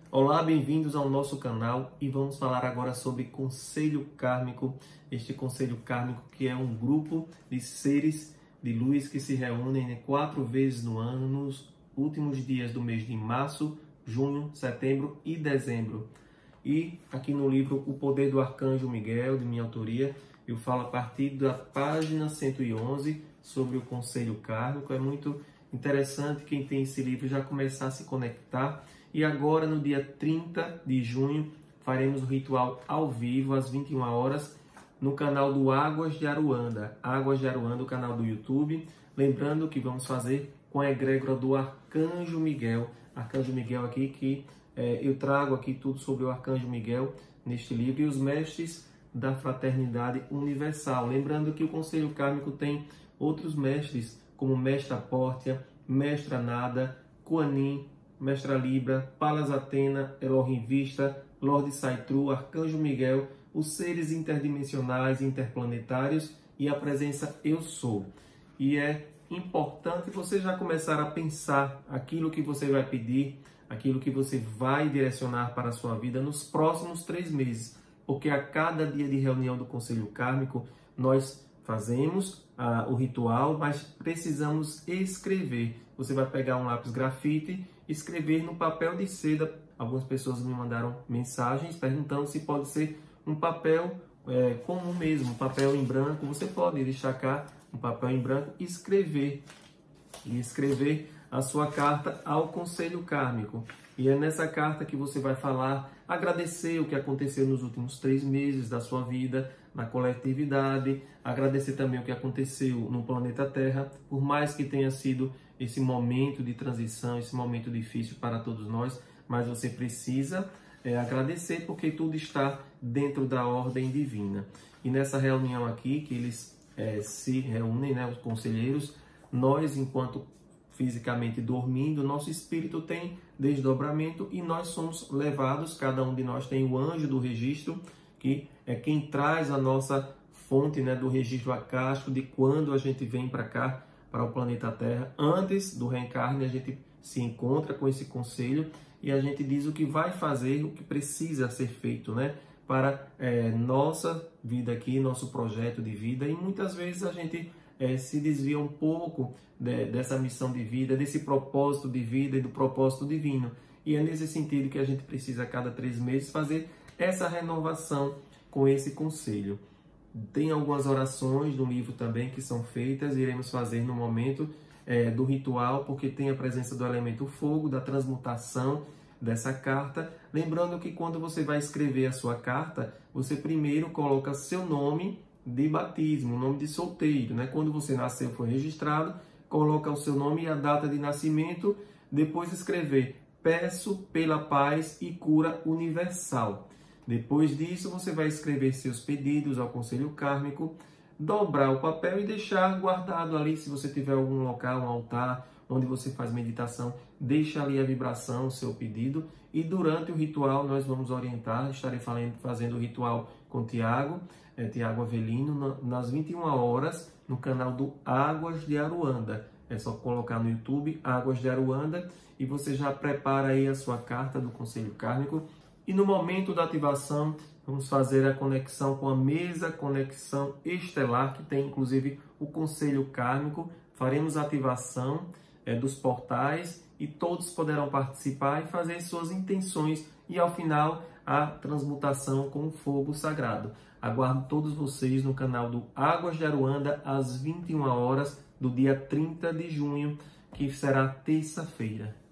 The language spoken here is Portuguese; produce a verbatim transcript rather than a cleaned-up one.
Olá, bem-vindos ao nosso canal e vamos falar agora sobre Conselho Kármico. Este Conselho Kármico que é um grupo de seres de luz que se reúnem, né, quatro vezes no ano, nos últimos dias do mês de março, junho, setembro e dezembro. E aqui no livro O Poder do Arcanjo Miguel, de minha autoria, eu falo a partir da página cento e onze sobre o Conselho Kármico. É muito interessante quem tem esse livro já começar a se conectar. E agora, no dia trinta de junho, faremos o ritual ao vivo, às vinte e uma horas, no canal do Águas de Aruanda. Águas de Aruanda, o canal do YouTube. Lembrando que vamos fazer com a egrégora do Arcanjo Miguel. Arcanjo Miguel aqui, que é, eu trago aqui tudo sobre o Arcanjo Miguel neste livro. E os mestres da Fraternidade Universal. Lembrando que o Conselho Kármico tem outros mestres, como Mestra Pórtia, Mestra Nada, Kuan-Yin, Mestra Libra, Palas Atena, Elohim Vista, Lorde Saitru, Arcanjo Miguel, os seres interdimensionais e interplanetários e a presença Eu Sou. E é importante você já começar a pensar aquilo que você vai pedir, aquilo que você vai direcionar para a sua vida nos próximos três meses. Porque a cada dia de reunião do Conselho Kármico, nós fazemos ah, o ritual, mas precisamos escrever. Você vai pegar um lápis grafite, escrever no papel de seda. Algumas pessoas me mandaram mensagens perguntando se pode ser um papel é, comum mesmo, um papel em branco. Você pode destacar um papel em branco e escrever. E escrever a sua carta ao Conselho Kármico. E é nessa carta que você vai falar, agradecer o que aconteceu nos últimos três meses da sua vida, na coletividade, agradecer também o que aconteceu no planeta Terra, por mais que tenha sido esse momento de transição, esse momento difícil para todos nós, mas você precisa é, agradecer porque tudo está dentro da ordem divina. E nessa reunião aqui, que eles é, se reúnem, né, os conselheiros, nós, enquanto fisicamente dormindo, nosso espírito tem desdobramento e nós somos levados, cada um de nós tem o anjo do registro, que é quem traz a nossa fonte, né, do registro acástico de quando a gente vem para cá, para o planeta Terra. Antes do reencarne, a gente se encontra com esse conselho e a gente diz o que vai fazer, o que precisa ser feito, né, para é, nossa vida aqui, nosso projeto de vida. E muitas vezes a gente é, se desvia um pouco de, dessa missão de vida, desse propósito de vida e do propósito divino. E é nesse sentido que a gente precisa, a cada três meses, fazer essa renovação com esse conselho. Tem algumas orações no livro também que são feitas, iremos fazer no momento é, do ritual, porque tem a presença do elemento fogo, da transmutação dessa carta. Lembrando que quando você vai escrever a sua carta, você primeiro coloca seu nome de batismo, nome de solteiro, né? Quando você nasceu, foi registrado, coloca o seu nome e a data de nascimento, depois escrever: peço pela paz e cura universal. Depois disso, você vai escrever seus pedidos ao Conselho Kármico, dobrar o papel e deixar guardado ali. Se você tiver algum local, um altar, onde você faz meditação, deixa ali a vibração, o seu pedido. E durante o ritual, nós vamos orientar, estarei fazendo o ritual com Tiago, é, Tiago Avelino, nas vinte e uma horas, no canal do Águas de Aruanda. É só colocar no YouTube, Águas de Aruanda, e você já prepara aí a sua carta do Conselho Kármico. E no momento da ativação, vamos fazer a conexão com a mesa conexão estelar, que tem inclusive o Conselho Kármico. Faremos a ativação é, dos portais e todos poderão participar e fazer suas intenções. E ao final, a transmutação com o fogo sagrado. Aguardo todos vocês no canal do Águas de Aruanda, às vinte e uma horas do dia trinta de junho, que será terça-feira.